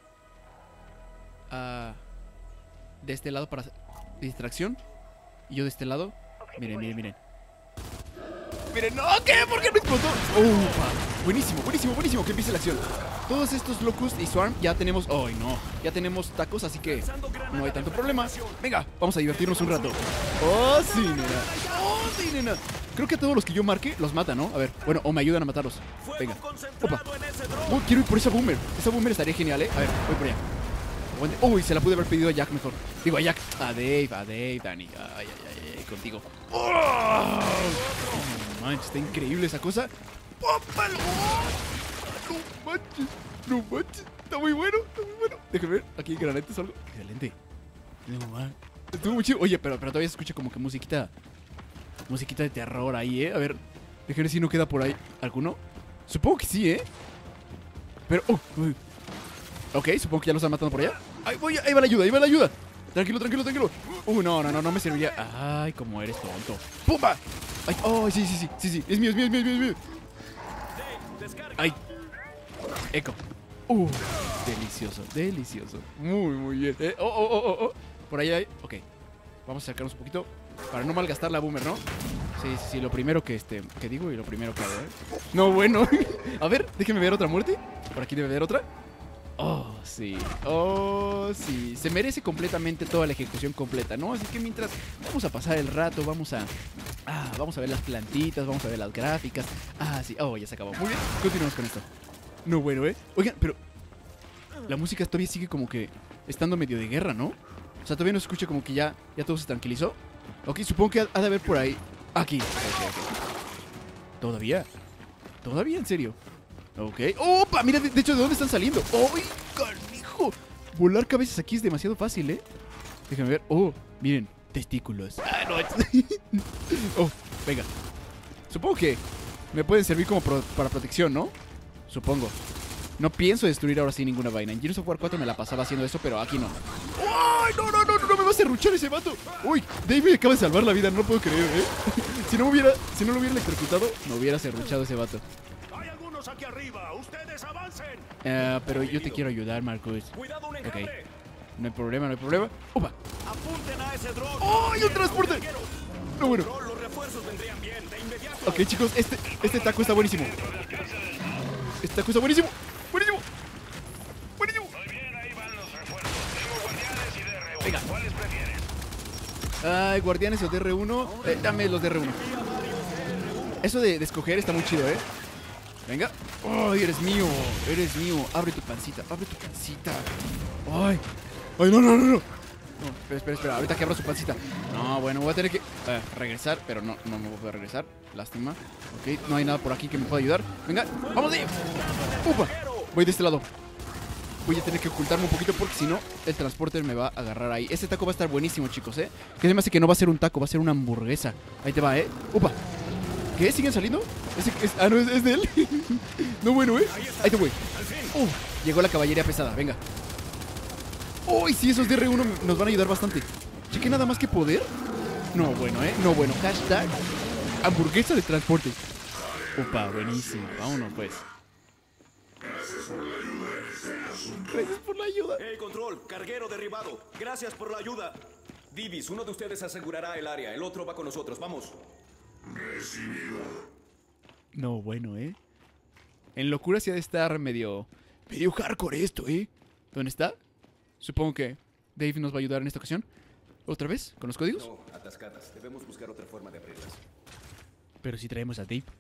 de este lado para distracción. Y yo de este lado. Miren. Miren, no, ¿qué? ¿Por qué no explotó? Buenísimo, que empiece la acción. Todos estos Locust y Swarm ya tenemos... ¡Ay, no! Ya tenemos tacos, así que no hay tanto problema. Venga, vamos a divertirnos un rato. ¡Oh, sí, nena! Creo que a todos los que yo marque los matan, ¿no? A ver, bueno, o me ayudan a matarlos. Venga. Opa. Quiero ir por esa Boomer. Esa Boomer estaría genial, ¿eh? A ver, voy por allá. Uy, se la pude haber pedido a Jack mejor. Digo, a Jack. A Dave, Dani. Ay, contigo. ¡Oh! No manches, está increíble esa cosa. ¡Pópalo! No manches. Está muy bueno. Déjame ver. Aquí hay granates o algo. Excelente. No manches. Estuvo muy chido. Oye, pero todavía se escucha como que musiquita de terror ahí, ¿eh? A ver. Déjame ver si no queda por ahí alguno. Supongo que sí, ¿eh? Pero... Ok, supongo que ya los están matando por allá. Ahí va la ayuda. Tranquilo. No me serviría. Ay, como eres tonto. ¡Pumba! Ay, oh, sí. Es mío. Ay. Eco. Delicioso. Muy bien. Oh. Por ahí hay. Ok. Vamos a acercarnos un poquito para no malgastar la Boomer, ¿no? Sí, lo primero que digo y lo primero que hago, ¿eh? No, bueno. A ver, déjeme ver otra muerte. Por aquí debe haber otra. Oh, sí. Se merece completamente toda la ejecución completa, ¿no? Así que mientras vamos a pasar el rato, vamos a ver las plantitas, vamos a ver las gráficas. Sí. Oh, ya se acabó. Muy bien, continuamos con esto. No, bueno, ¿eh? Oigan, pero la música todavía sigue como que estando medio de guerra, ¿no? O sea, todavía no se escucha como que ya todo se tranquilizó. Ok, supongo que ha de haber por ahí. Aquí. Ok. ¿Todavía? ¿En serio? Ok. ¡Opa! Mira, de hecho, ¿de dónde están saliendo? ¡Ay, canijo! Volar cabezas aquí es demasiado fácil, ¿eh? Déjame ver. Miren. Testículos. No. Venga. Supongo que me pueden servir como para protección, ¿no? Supongo. No pienso destruir ahora sí ninguna vaina. En Gears of War 4 me la pasaba haciendo eso, pero aquí no. ¡Ay, no! Me va a serruchar ese vato. Uy, Dave me acaba de salvar la vida, no lo puedo creer, ¿eh? Si no lo hubiera electrocutado, me hubiera serruchado ese vato. Hay algunos aquí arriba, ustedes avancen. Pero yo te quiero ayudar, Marcus. Ok. No hay problema. ¡Opa! Apunten a ese dron. ¡Ay, un transporte! No, bueno. Los refuerzos vendrían bien de inmediato. Ok, chicos, este taco está buenísimo. Buenísimo. Muy bien, ahí van los refuerzos. Tengo guardianes y DR1. Venga. ¿Cuáles prefieres? Ay, guardianes o DR1. Dame los DR1. Eso de escoger está muy chido, ¿eh? Venga. Ay, eres mío. Abre tu pancita. Ay, no. No, espera. Ahorita que abra su pancita. No, bueno, voy a tener que regresar, pero no me voy a poder regresar. Lástima. Ok, no hay nada por aquí que me pueda ayudar. Venga, vamos de ahí. ¡Upa! Voy de este lado. Voy a tener que ocultarme un poquito porque si no, el transporter me va a agarrar ahí. Este taco va a estar buenísimo, chicos, ¿eh? Que se me hace que no va a ser un taco, va a ser una hamburguesa. Ahí te va, ¿eh? ¡Upa! ¿Qué? ¿Siguen saliendo? No, es de él. No, bueno, ¿eh? Ahí te voy. Llegó la caballería pesada, venga. ¡Uy! Sí, esos DR1 nos van a ayudar bastante. Cheque nada más que poder. No, bueno, ¿eh? No, bueno. Hashtag hamburguesa de transporte. Upa, buenísimo. Vámonos, pues. Gracias por la ayuda. ¡Hey, control! ¡Carguero derribado! ¡Gracias por la ayuda! Divis, uno de ustedes asegurará el área. El otro va con nosotros. ¡Vamos! Recibido. No, bueno, ¿eh? En locura sí ha de estar medio hardcore esto, ¿eh? ¿Dónde está? Supongo que Dave nos va a ayudar en esta ocasión. ¿Otra vez? ¿Con los códigos? No, atascadas. Debemos buscar otra forma de abrirlas. Pero si traemos a Dave.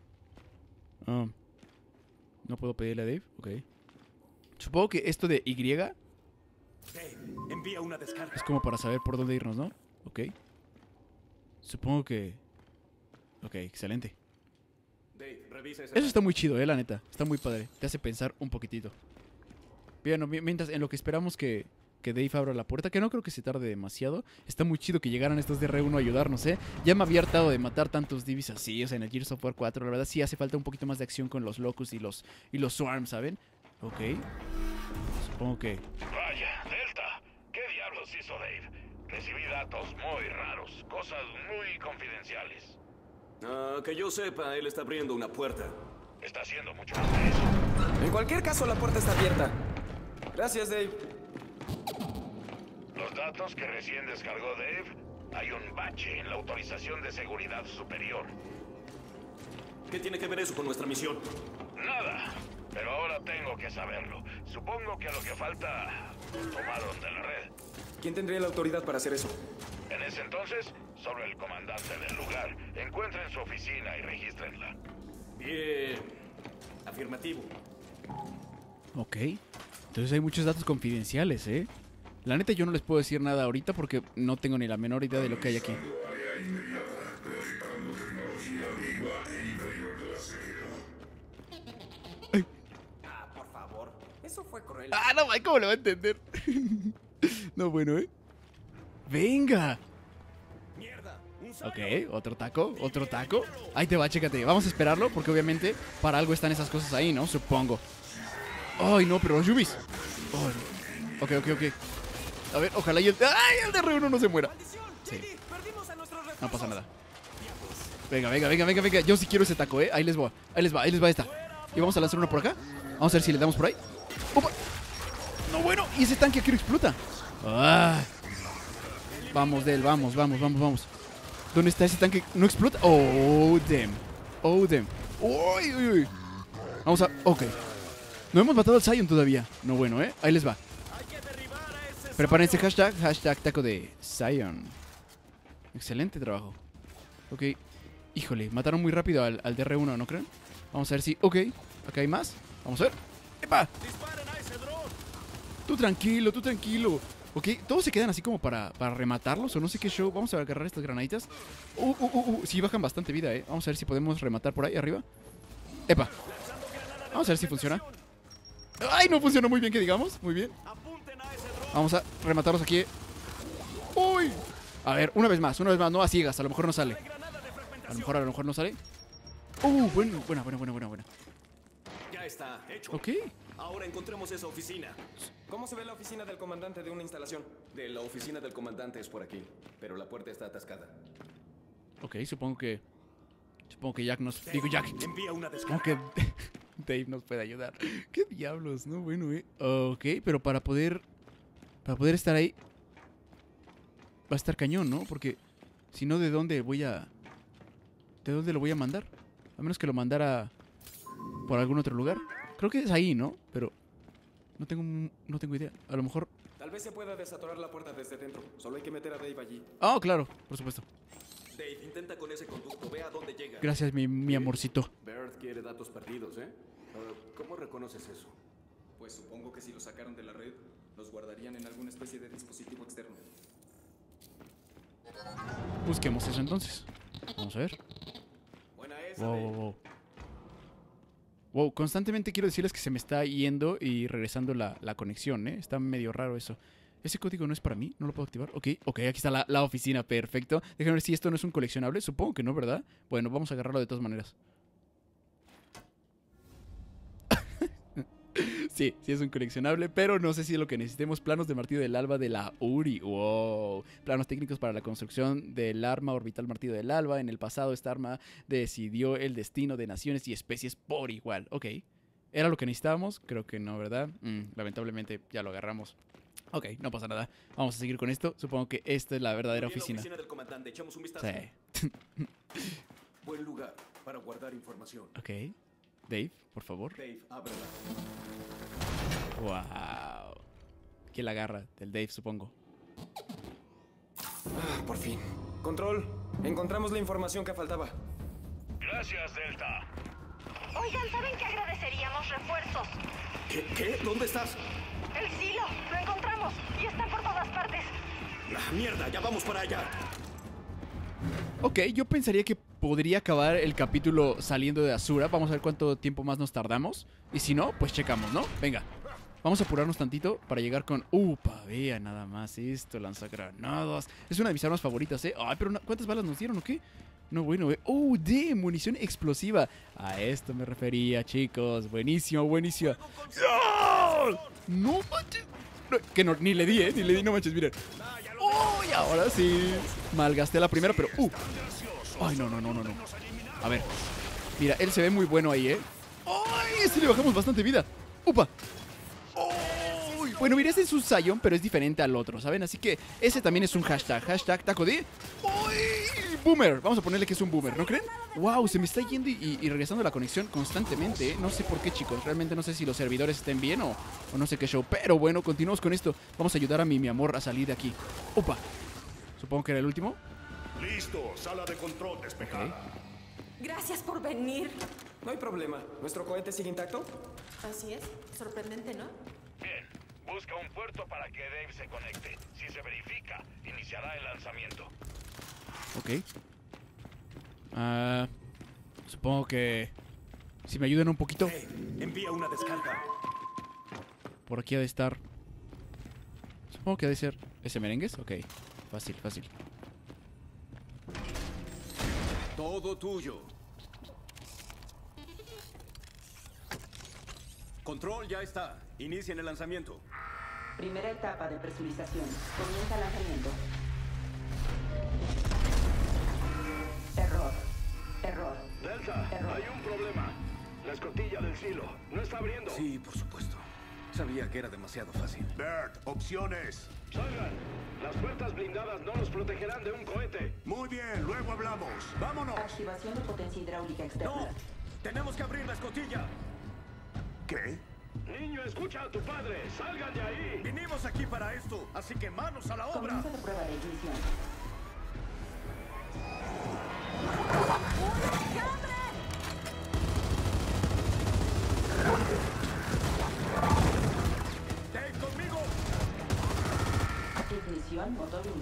No puedo pedirle a Dave. Ok. Supongo que esto de Y Dave, envía una descarga. es como para saber por dónde irnos, ¿no? Ok. Supongo que... Ok, excelente. Dave, revisa esa. Eso está muy chido, la neta. Está muy padre. Te hace pensar un poquitito. Bien, mientras en lo que esperamos que Dave abra la puerta, que no creo que se tarde demasiado. Está muy chido que llegaran estos DR1 a ayudarnos, ¿eh? Ya me había hartado de matar tantos Divis así, o sea, en el Gears of War 4. La verdad sí hace falta un poquito más de acción con los Locust y los Swarm, ¿saben? Ok. Supongo que... Vaya, Delta. ¿Qué diablos hizo Dave? Recibí datos muy raros, cosas muy confidenciales. Que yo sepa, él está abriendo una puerta. Está haciendo mucho más de eso. En cualquier caso, la puerta está abierta. Gracias, Dave. Los datos que recién descargó Dave, hay un bache en la autorización de seguridad superior. ¿Qué tiene que ver eso con nuestra misión? Nada, pero ahora tengo que saberlo. Supongo que a lo que falta tomaron de la red. ¿Quién tendría la autoridad para hacer eso? En ese entonces, solo el comandante del lugar. Encuentren su oficina y regístrenla. Bien. Afirmativo. Ok. Entonces hay muchos datos confidenciales, ¿eh? La neta yo no les puedo decir nada ahorita porque no tengo ni la menor idea de lo que hay aquí. Por favor. Eso fue cruel. No, ¿cómo lo va a entender? No, bueno, ¿eh? ¡Venga! Ok, otro taco, otro taco. Ahí te va, chécate. Vamos a esperarlo porque obviamente para algo están esas cosas ahí, ¿no? Supongo. Ay, no, pero los Yubis. Ok. A ver, ojalá y el DR1 no se muera. Sí. No pasa nada. Venga. Yo sí quiero ese taco, ¿eh? Ahí les va esta. Y vamos a lanzar uno por acá. Vamos a ver si le damos por ahí. ¡Opa! No, bueno. Y ese tanque aquí lo explota. Vamos, Del, vamos. ¿Dónde está ese tanque? ¿No explota? Oh, damn. Uy. Vamos a... Ok. No hemos matado al Zion todavía. No, bueno, ¿eh? Ahí les va. Prepárense, hashtag taco de Zion. Excelente trabajo. Ok. Híjole, mataron muy rápido al DR1, ¿no creen? Vamos a ver si... Ok, acá hay más. Vamos a ver. ¡Epa! Tú tranquilo. Ok, todos se quedan así como para rematarlos o no sé qué show. Vamos a agarrar estas granaditas. Sí, bajan bastante vida, ¿eh? Vamos a ver si podemos rematar por ahí arriba. ¡Epa! Vamos a ver si funciona. ¡Ay, no funcionó muy bien, que digamos! Muy bien. Vamos a rematarlos aquí. ¡Uy! A ver, una vez más, no a ciegas. A lo mejor no sale. A lo mejor no sale. Buena. Ya está hecho. Ok. Ahora encontremos esa oficina. ¿Cómo se ve la oficina del comandante de una instalación? De la oficina del comandante es por aquí, pero la puerta está atascada. Ok, supongo que Jack nos... Digo Jack. Envía una descarga. Supongo que Dave nos puede ayudar. ¿Qué diablos? No, bueno, Ok, pero para poder estar ahí va a estar cañón, ¿no? Porque si no, ¿de dónde lo voy a mandar? A menos que lo mandara por algún otro lugar. Creo que es ahí, ¿no? Pero no tengo idea. A lo mejor... Tal vez se pueda desatorar la puerta desde dentro. Solo hay que meter a Dave allí. Claro, por supuesto. Dave, intenta con ese conducto. Ve a dónde llega. Gracias, mi amorcito. Baird quiere datos perdidos, ¿eh? ¿Cómo reconoces eso? Pues supongo que si los sacaron de la red, los guardarían en alguna especie de dispositivo externo. Busquemos eso entonces. Vamos a ver. Buena esa, Wow. Wow, constantemente quiero decirles que se me está yendo y regresando la conexión, ¿eh? Está medio raro eso. ¿Ese código no es para mí? ¿No lo puedo activar? Ok, aquí está la oficina, perfecto. Déjenme ver si esto no es un coleccionable. Supongo que no, ¿verdad? Bueno, vamos a agarrarlo de todas maneras. Sí es un coleccionable, pero no sé si es lo que necesitemos. Planos de martillo del alba de la URI. Wow. Planos técnicos para la construcción del arma orbital martillo del alba. En el pasado esta arma decidió el destino de naciones y especies por igual. Ok. ¿Era lo que necesitábamos? Creo que no, ¿verdad? Lamentablemente ya lo agarramos. Ok, no pasa nada. Vamos a seguir con esto. Supongo que esta es la verdadera oficina. La oficina del comandante. Echamos un vistazo. Sí. Buen lugar para guardar información. Ok. Dave, por favor. Dave, ábrela. Wow. ¿Quién la agarra? Del Dave, supongo. Por fin. Control, encontramos la información que faltaba. Gracias, Delta. Oigan, ¿saben qué agradeceríamos? Refuerzos. ¿Qué? ¿Dónde estás? El silo. Lo encontramos. Y está por todas partes. ¡La mierda! ¡Ya vamos para allá! Ok, yo pensaría que podría acabar el capítulo saliendo de Azura. Vamos a ver cuánto tiempo más nos tardamos. Y si no, pues checamos, ¿no? Venga. Vamos a apurarnos tantito para llegar con... Vea nada más esto, lanzagranadas. Es una de mis armas favoritas, ¿eh? Ay, pero ¿cuántas balas nos dieron o qué? No, bueno, de munición explosiva. A esto me refería, chicos. Buenísimo, buenísimo. No manches. No, que no, ni le di, no manches, miren. Y ahora sí. Malgasté la primera, pero... Ay, no. A ver. Mira, él se ve muy bueno ahí, ¿eh? ¡Ay! Sí le bajamos bastante vida. ¡Upa! Bueno, mira, este es un Zion, pero es diferente al otro, ¿saben? Así que ese también es un hashtag. Hashtag taco de... ¡Uy! Boomer. Vamos a ponerle que es un boomer, ¿no creen? Wow, se me está yendo y regresando la conexión constantemente, ¿eh? No sé por qué, chicos. Realmente no sé si los servidores estén bien o no sé qué show. Pero bueno, continuamos con esto. Vamos a ayudar a mi amor a salir de aquí. ¡Opa! Supongo que era el último. Listo, sala de control despejada. Okay. Gracias por venir. No hay problema. ¿Nuestro cohete sigue intacto? Así es. Sorprendente, ¿no? Bien. Busca un puerto para que Dave se conecte. Si se verifica, iniciará el lanzamiento. Ok. Supongo que... Si me ayudan un poquito. Envía una descarga. Por aquí ha de estar... Supongo que ha de ser... ¿Ese merengues? Ok. Fácil. Todo tuyo. Control ya está. Inicien el lanzamiento. Primera etapa de presurización. Comienza el lanzamiento. Error. Delta, hay un problema. La escotilla del silo no está abriendo. Sí, por supuesto. Sabía que era demasiado fácil. Bert, opciones. Salgan. Las puertas blindadas no nos protegerán de un cohete. Muy bien, luego hablamos. ¡Vámonos! Activación de potencia hidráulica externa. ¡No! ¡Tenemos que abrir la escotilla! ¿Qué? Niño, escucha a tu padre. Salgan de ahí. Vinimos aquí para esto, así que manos a la obra. Comienza la prueba de ignición. ¡Dave, conmigo! Ignición motor 1.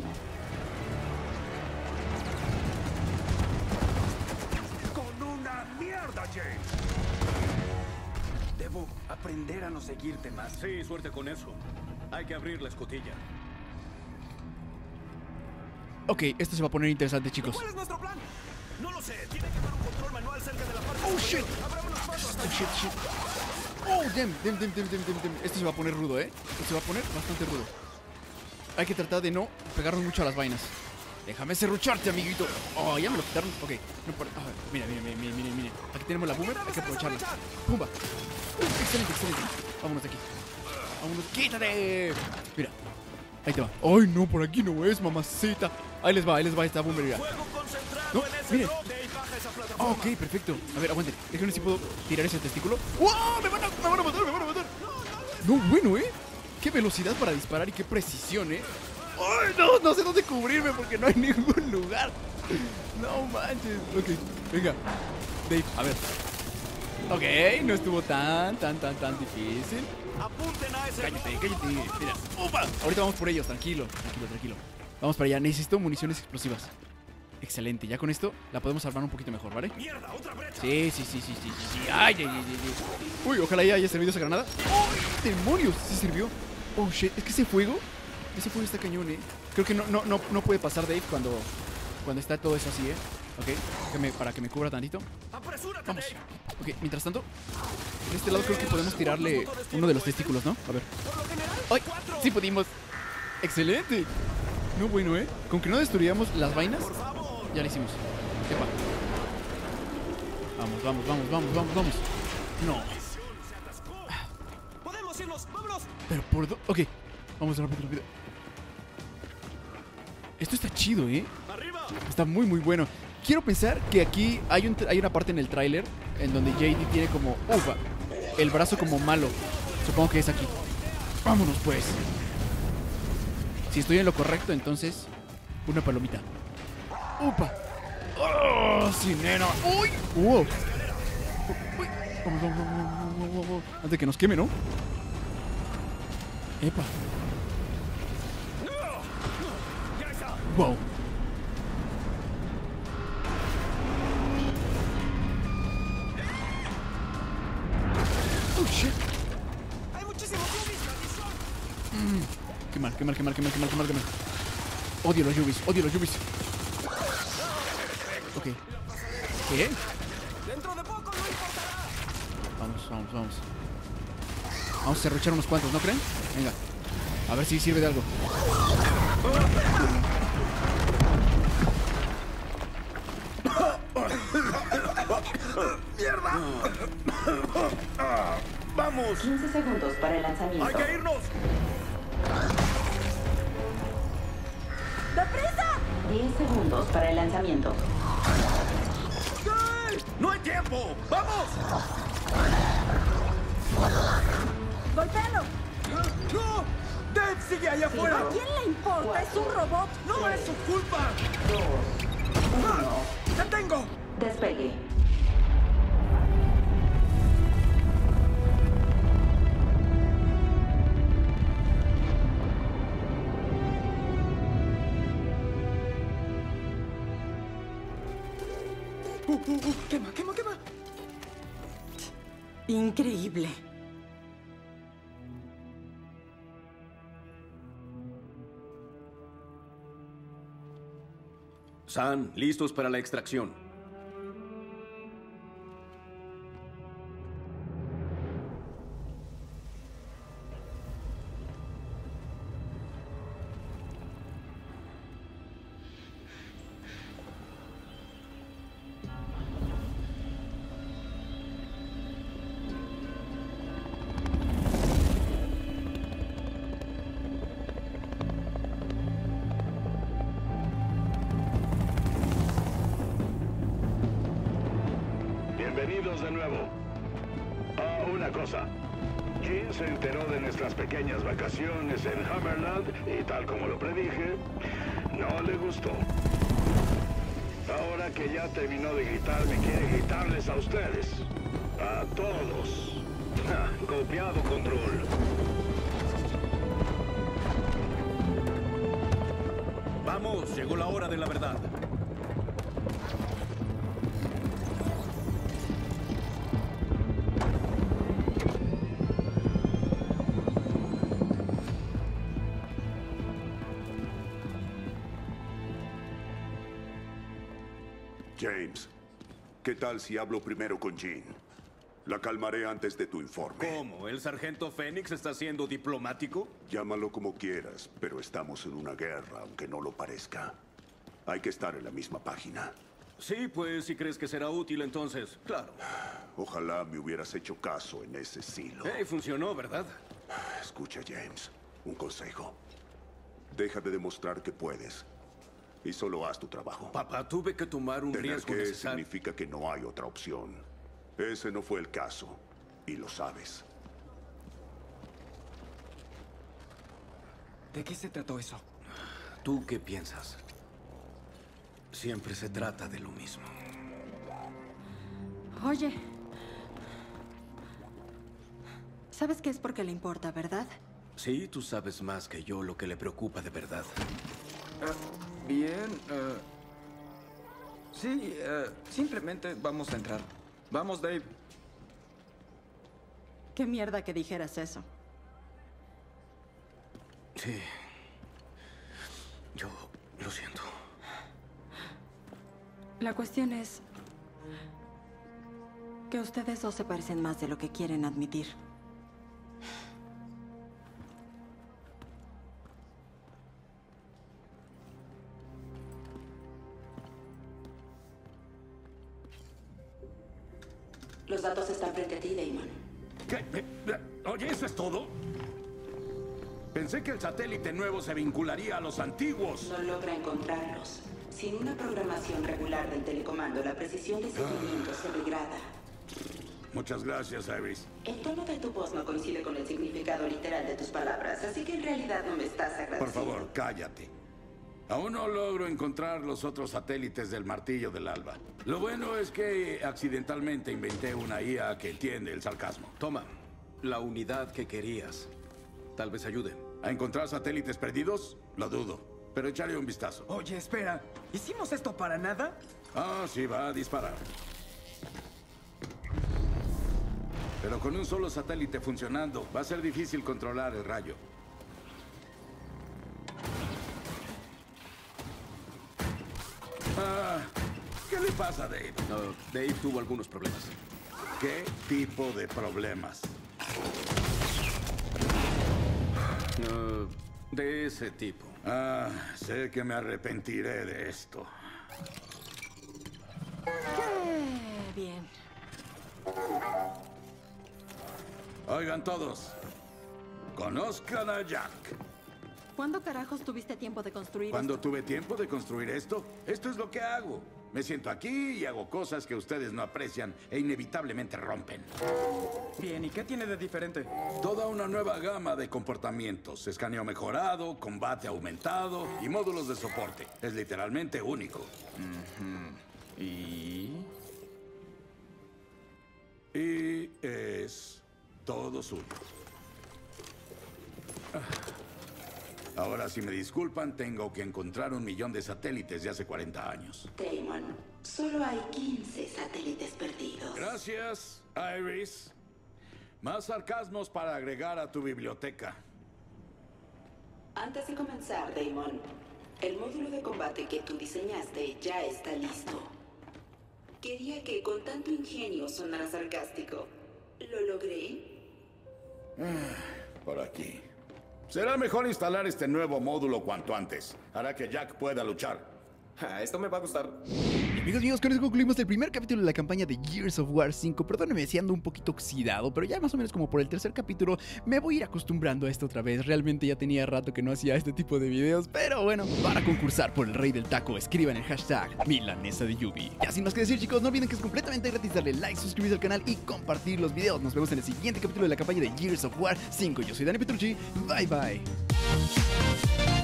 ¡Con una mierda, James! Debo aprender a no seguirte más. Sí, suerte con eso. Hay que abrir la escotilla. Ok, esto se va a poner interesante, chicos. ¿Cuál es nuestro plan? No lo sé. Tiene que haber un control manual cerca de la parte shit. Abrámonos paso hasta allí. Shit. Damn. Esto se va a poner rudo, ¿eh? Esto se va a poner bastante rudo. Hay que tratar de no pegarnos mucho a las vainas. Déjame serrucharte, amiguito. Oh, ya me lo quitaron. Ok, no importa. Mira. Aquí tenemos la boomer, hay que aprovecharla. Pumba. Excelente. Vámonos de aquí. Vámonos. ¡Quítate! Mira. Ahí te va. Ay, no, por aquí no es, mamacita. Ahí les va esta boomer. Mira. No, miren. Ok, perfecto. A ver, aguanten. Déjenme ver si puedo tirar ese testículo. ¡Wow! Me van a matar. No, bueno, ¿eh? Qué velocidad para disparar y qué precisión, ¿eh? ¡Ay, no sé dónde cubrirme porque no hay ningún lugar! No manches. Ok, venga. Dave, a ver. Ok, no estuvo tan difícil. Apunten a ese. Cállate. Mira. ¡Opa! Ahorita vamos por ellos, tranquilo. Vamos para allá. Necesito municiones explosivas. Excelente, ya con esto la podemos armar un poquito mejor, ¿vale? ¡Mierda, otra brecha! Sí. Ay. Uy, ojalá ya haya servido esa granada. ¡Ay, demonios! Sí sirvió. Oh, shit. Es que ese fuego está cañón, Creo que no puede pasar Dave cuando está todo eso así, Ok, para que me cubra tantito. Vamos. Ok, mientras tanto, en este lado creo que podemos tirarle uno de los testículos, ¿no? A ver. ¡Ay! Sí pudimos. Excelente. No, bueno, Con que no destruyamos las vainas, ya lo hicimos. Epa. Vamos. No. ¡Podemos irnos! ¡Vámonos! Pero por ok, vamos rápido. Esto está chido, Está muy bueno. Quiero pensar que aquí hay una parte en el tráiler en donde JD tiene como el brazo como malo. Supongo que es aquí. Vámonos pues. Si estoy en lo correcto, entonces una palomita. ¡Upa! ¡Oh, sí, nena! ¡Uy! ¡Wow! ¡Uy! Vamos. Antes de que nos queme, ¿no? ¡Epa! ¡Wow! ¡Oh, shit! ¡Hay muchísimos zombies, Qué mal. Odio los yubis. Ok. ¿Qué? Dentro de poco no importará. Vamos. Vamos a serruchar unos cuantos, ¿no creen? Venga. A ver si sirve de algo. ¡Mierda! ¡Vamos! 15 segundos para el lanzamiento. ¡Hay que irnos! ¡Deprisa! 10 segundos para el lanzamiento. ¡No hay tiempo! ¡Vamos! ¡Golpéalo! ¡No! ¡Dave sigue allá afuera! ¿A quién le importa? ¡Es un robot! ¡No es su culpa! 2, 1. ¡Ya tengo! Despegue. ¡Quema! Increíble. San, listos para la extracción. Bienvenidos de nuevo. Una cosa. Jean se enteró de nuestras pequeñas vacaciones en Hammerland y tal como lo predije, no le gustó. Ahora que ya terminó de gritarme, quiere gritarles a ustedes. A todos. Copiado, Control. Vamos, llegó la hora de la verdad. James, ¿qué tal si hablo primero con Jean? La calmaré antes de tu informe. ¿Cómo? ¿El sargento Fénix está siendo diplomático? Llámalo como quieras, pero estamos en una guerra, aunque no lo parezca. Hay que estar en la misma página. Sí, pues si crees que será útil entonces, claro. Ojalá me hubieras hecho caso en ese silo. Funcionó, ¿verdad? Escucha, James, un consejo. Deja de demostrar que puedes. Y solo haz tu trabajo. Papá, tuve que tomar un riesgo Tener que necesario. significa que no hay otra opción. Ese no fue el caso. Y lo sabes. ¿De qué se trató eso? ¿Tú qué piensas? Siempre se trata de lo mismo. Oye. ¿Sabes que es porque le importa, verdad? Sí, tú sabes más que yo lo que le preocupa de verdad. Bien, Sí, simplemente vamos a entrar. Vamos, Dave. Qué mierda que dijeras eso. Sí. Yo lo siento. La cuestión es que ustedes dos se parecen más de lo que quieren admitir. Los datos están frente a ti, Damon. ¿Qué? Oye, ¿eso es todo? Pensé que el satélite nuevo se vincularía a los antiguos. No logra encontrarlos. Sin una programación regular del telecomando, la precisión de seguimiento se degrada. Muchas gracias, Iris. El tono de tu voz no coincide con el significado literal de tus palabras, así que en realidad no me estás agradeciendo. Por favor, cállate. Aún no logro encontrar los otros satélites del Martillo del Alba. Lo bueno es que accidentalmente inventé una IA que entiende el sarcasmo. Toma, la unidad que querías. Tal vez ayude. ¿A encontrar satélites perdidos? Lo dudo, pero echaré un vistazo. Oye, espera. ¿Hicimos esto para nada? Ah, sí, va a disparar. Pero con un solo satélite funcionando, va a ser difícil controlar el rayo. ¿Qué le pasa a Dave? Dave tuvo algunos problemas. ¿Qué tipo de problemas? De ese tipo. Sé que me arrepentiré de esto. Qué bien. Oigan todos, conozcan a Jack. ¿Cuándo carajos tuviste tiempo de construir ¿Cuándo esto? tuve tiempo de construir esto? Esto es lo que hago. Me siento aquí y hago cosas que ustedes no aprecian e inevitablemente rompen. Bien, ¿y qué tiene de diferente? Toda una nueva gama de comportamientos. Escaneo mejorado, combate aumentado y módulos de soporte. Es literalmente único. ¿Y es todo suyo. Ahora, si me disculpan, tengo que encontrar 1 millón de satélites de hace 40 años. Damon, solo hay 15 satélites perdidos. Gracias, Iris. Más sarcasmos para agregar a tu biblioteca. Antes de comenzar, Damon, el módulo de combate que tú diseñaste ya está listo. Quería que con tanto ingenio sonara sarcástico. ¿Lo logré? Por aquí. Será mejor instalar este nuevo módulo cuanto antes. Hará que Jack pueda luchar. Esto me va a gustar. Amigos, con eso concluimos el primer capítulo de la campaña de Gears of War 5. Perdónenme si ando un poquito oxidado, pero ya más o menos como por el tercer capítulo me voy a ir acostumbrando a esto otra vez. Realmente ya tenía rato que no hacía este tipo de videos, pero bueno, para concursar por el Rey del Taco, escriban el hashtag Milanesa de Yubi. Ya sin más que decir, chicos, no olviden que es completamente gratis darle like, suscribirse al canal y compartir los videos. Nos vemos en el siguiente capítulo de la campaña de Gears of War 5. Yo soy Dani Petrucci, bye bye.